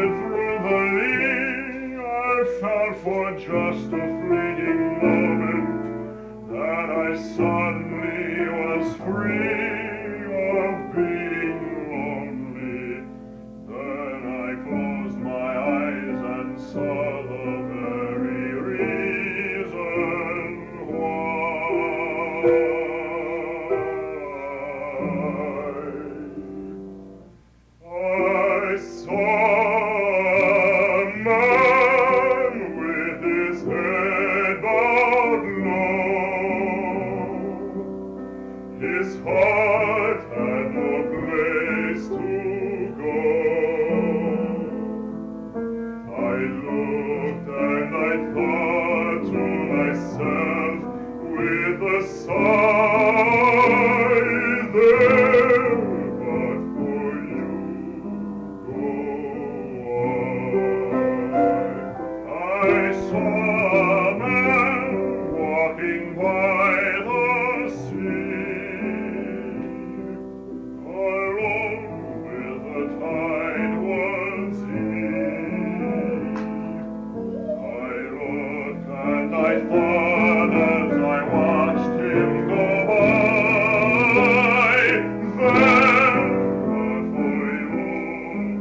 through the lee, I felt for just a fleeting moment that I suddenly was free of being lonely. Then I closed my eyes and saw the very reason why. I saw a man with his head bowed low. His heart had no place to go. I looked and I thought to myself with a sigh, there but for you go I saw a man walking by the sea, alone with the tide was he. I looked and I thought as I watched him go by, then but for you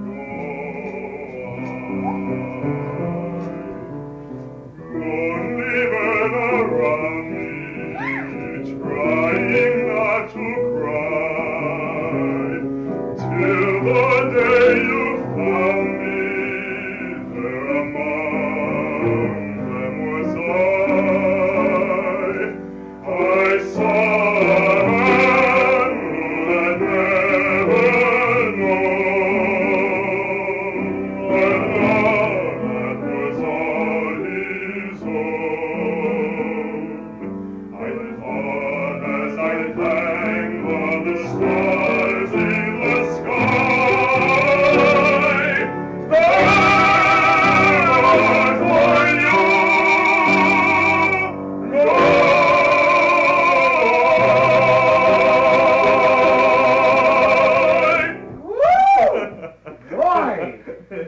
go lonely men around me, trying not to cry, till the day you found me, there among them was I saw a man who had never known a love that was all his own. I thought as I thanked all the stars in the sky, there was for you Right.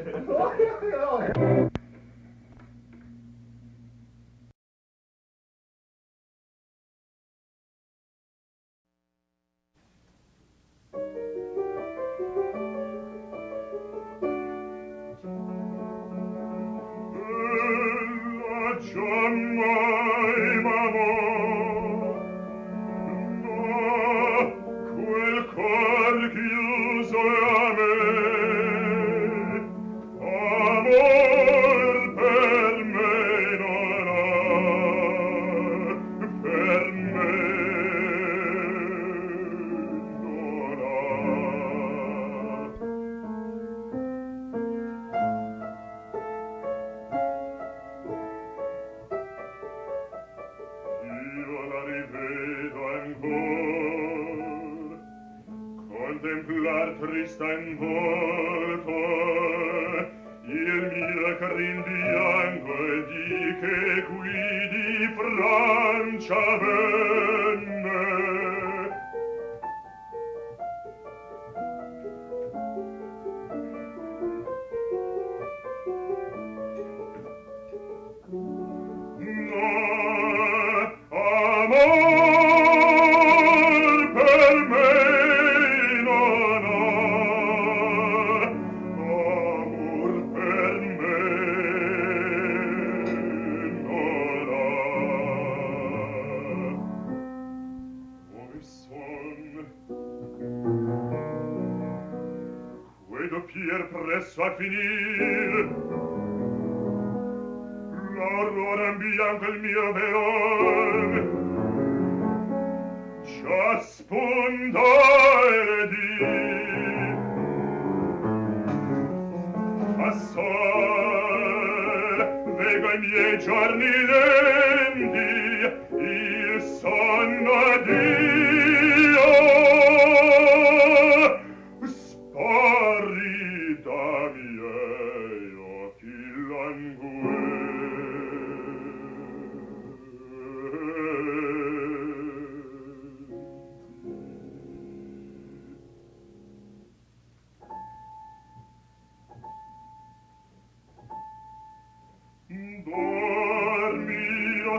Bella Giammai, no, quel cor chiuso a me, amor per me non ha, per me non ha. Io la rivedo ancor, contemplar trista in volto, il mio carin bianco e di che qui di Francia venne. Amor per me non ha, amor per me non ha. Dove son? Quei doppier presso a finir, l'aurora in bianco il mio veor già spunta e di passar vego i miei giorni lenti, il sonno Dio sparri da miei occhi languori.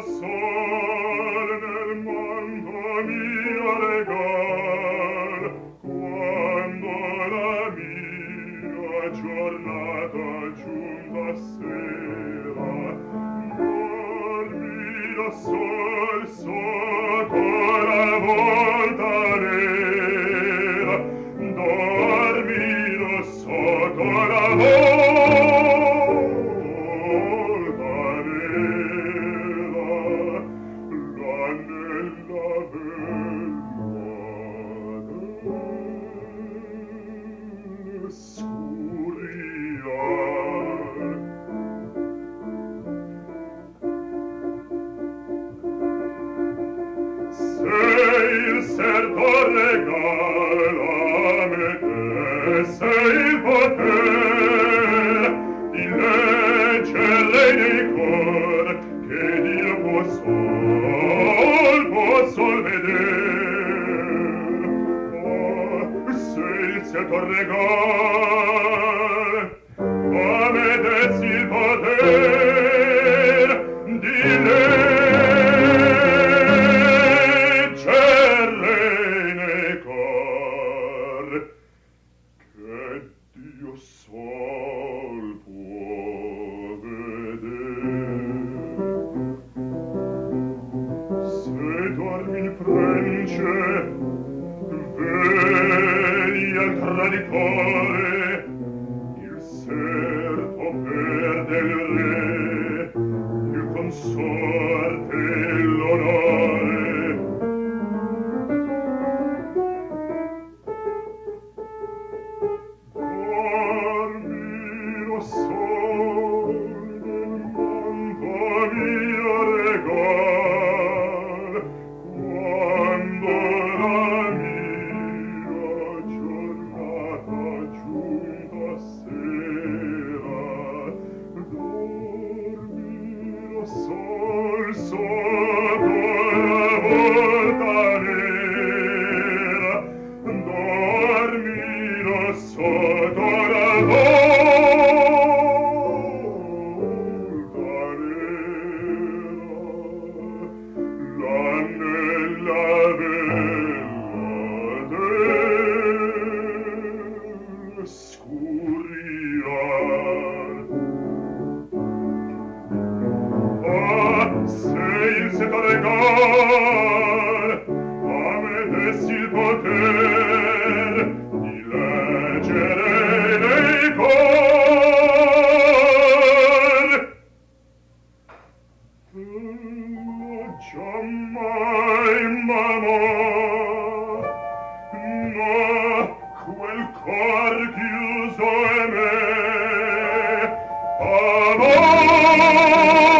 sol nel mondo mio regal, quando la mia giornata giunta sera, dormido sol sotto la volta nera, dormido sotto la volta nera, l'anella bella dell'oscurità. Se il serto regala me te, se il poter di leggere nei cor che Dio può sol veder. Oh, se il serto regala a me dessi il poter di leggere nei cor che Dio sol può veder. Se dormi il prence, vedi al traditore, il serto perde il re, il consorte l'onore. Dormi lo sol del mondo mio regal, quando la mia giornata giunta sera, dormi lo sol sotto la volta nera, dormi sotto la volta nera, l'anella bella dell'oscurità. Ah, se il serto regal a me dessi il poter di leggere nei cor, lo giammai m'amò, no, quel cor chiuso è me, amor.